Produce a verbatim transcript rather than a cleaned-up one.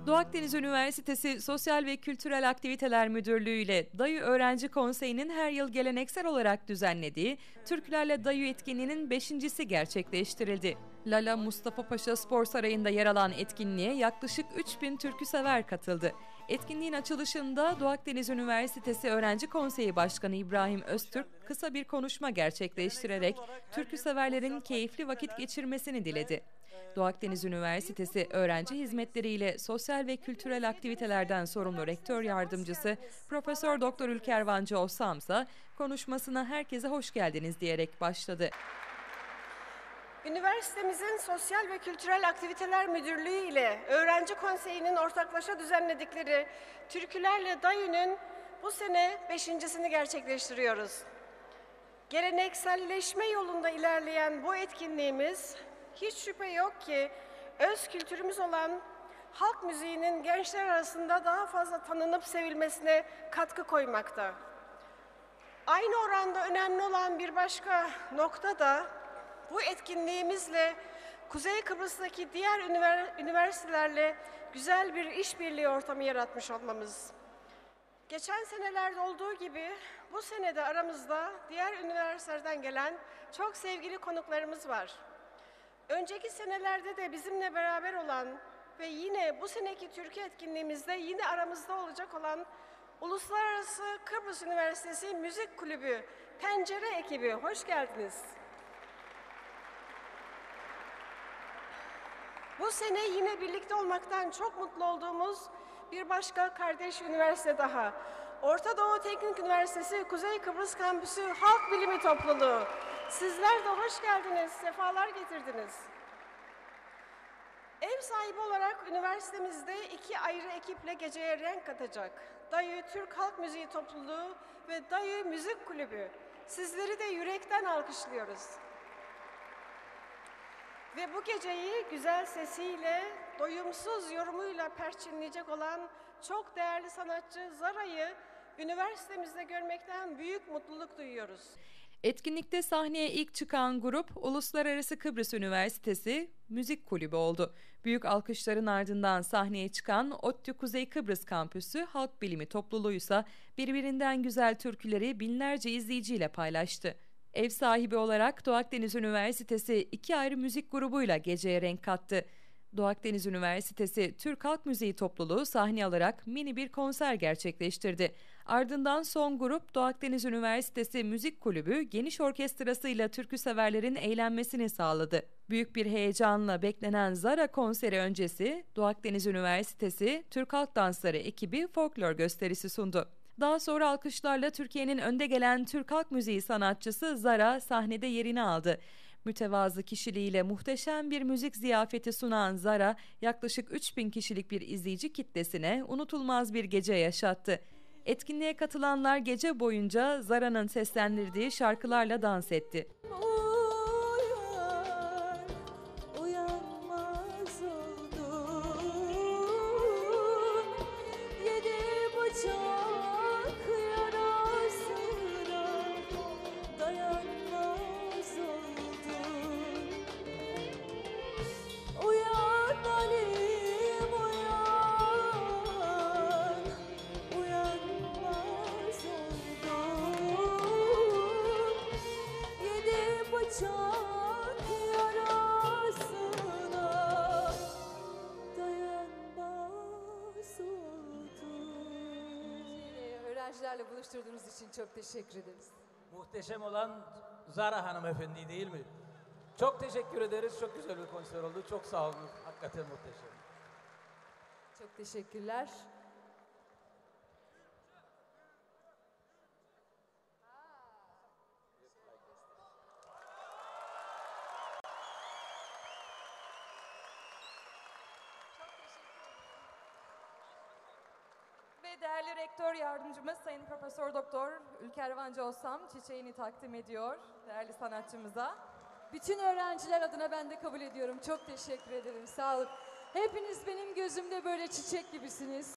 Doğu Akdeniz Üniversitesi Sosyal ve Kültürel Aktiviteler Müdürlüğü ile Dayı Öğrenci Konseyi'nin her yıl geleneksel olarak düzenlediği Türkülerle Dayı etkinliğinin beşincisi gerçekleştirildi. Lala Mustafa Paşa Spor Sarayı'nda yer alan etkinliğe yaklaşık üç bin türküsever katıldı. Etkinliğin açılışında Doğu Akdeniz Üniversitesi Öğrenci Konseyi Başkanı İbrahim Öztürk kısa bir konuşma gerçekleştirerek türküseverlerin keyifli vakit geçirmesini diledi. Doğu Akdeniz Üniversitesi Öğrenci Hizmetleri ile Sosyal ve Kültürel Aktivitelerden sorumlu Rektör Yardımcısı Profesör Doktor Ülker Vancı Osamsa konuşmasına herkese hoş geldiniz diyerek başladı. Üniversitemizin Sosyal ve Kültürel Aktiviteler Müdürlüğü ile Öğrenci Konseyi'nin ortaklaşa düzenledikleri Türkülerle Dayı'nın bu sene beşincisini gerçekleştiriyoruz. Gelenekselleşme yolunda ilerleyen bu etkinliğimiz hiç şüphe yok ki öz kültürümüz olan halk müziğinin gençler arasında daha fazla tanınıp sevilmesine katkı koymakta. Aynı oranda önemli olan bir başka nokta da bu etkinliğimizle Kuzey Kıbrıs'taki diğer üniversitelerle güzel bir işbirliği ortamı yaratmış olmamız. Geçen senelerde olduğu gibi bu sene de aramızda diğer üniversitelerden gelen çok sevgili konuklarımız var. Önceki senelerde de bizimle beraber olan ve yine bu seneki Türkiye etkinliğimizde yine aramızda olacak olan Uluslararası Kıbrıs Üniversitesi Müzik Kulübü Pencere ekibi, hoş geldiniz. Bu sene yine birlikte olmaktan çok mutlu olduğumuz bir başka kardeş üniversite daha. Orta Doğu Teknik Üniversitesi Kuzey Kıbrıs Kampüsü Halk Bilimi Topluluğu. Sizler de hoş geldiniz, sefalar getirdiniz. Ev sahibi olarak üniversitemizde iki ayrı ekiple geceye renk katacak Dayı Türk Halk Müziği Topluluğu ve Dayı Müzik Kulübü. Sizleri de yürekten alkışlıyoruz. Ve bu geceyi güzel sesiyle, doyumsuz yorumuyla perçinleyecek olan çok değerli sanatçı Zara'yı üniversitemizde görmekten büyük mutluluk duyuyoruz. Etkinlikte sahneye ilk çıkan grup Uluslararası Kıbrıs Üniversitesi Müzik Kulübü oldu. Büyük alkışların ardından sahneye çıkan ODTÜ Kuzey Kıbrıs Kampüsü Halk Bilimi Topluluğu ise birbirinden güzel türküleri binlerce izleyiciyle paylaştı. Ev sahibi olarak Doğu Akdeniz Üniversitesi iki ayrı müzik grubuyla geceye renk kattı. Doğu Akdeniz Üniversitesi Türk Halk Müziği Topluluğu sahne alarak mini bir konser gerçekleştirdi. Ardından son grup Doğu Akdeniz Üniversitesi Müzik Kulübü geniş orkestrasıyla türküseverlerin eğlenmesini sağladı. Büyük bir heyecanla beklenen Zara konseri öncesi Doğu Akdeniz Üniversitesi Türk Halk Dansları ekibi folklor gösterisi sundu. Daha sonra alkışlarla Türkiye'nin önde gelen Türk halk müziği sanatçısı Zara sahnede yerini aldı. Mütevazı kişiliğiyle muhteşem bir müzik ziyafeti sunan Zara, yaklaşık üç bin kişilik bir izleyici kitlesine unutulmaz bir gece yaşattı. Etkinliğe katılanlar gece boyunca Zara'nın seslendirdiği şarkılarla dans etti. Öğrencilerle buluşturduğunuz için çok teşekkür ederiz. Muhteşem olan Zara hanımefendi değil mi? Çok teşekkür ederiz. Çok güzel bir konser oldu. Çok sağ olun. Hakikaten muhteşem. Çok teşekkürler. Ve değerli rektör yardımcımız Sayın Profesör Doktor Ülker Vancı Osam çiçeğini takdim ediyor değerli sanatçımıza. Bütün öğrenciler adına ben de kabul ediyorum. Çok teşekkür ederim. Sağ olun. Hepiniz benim gözümde böyle çiçek gibisiniz.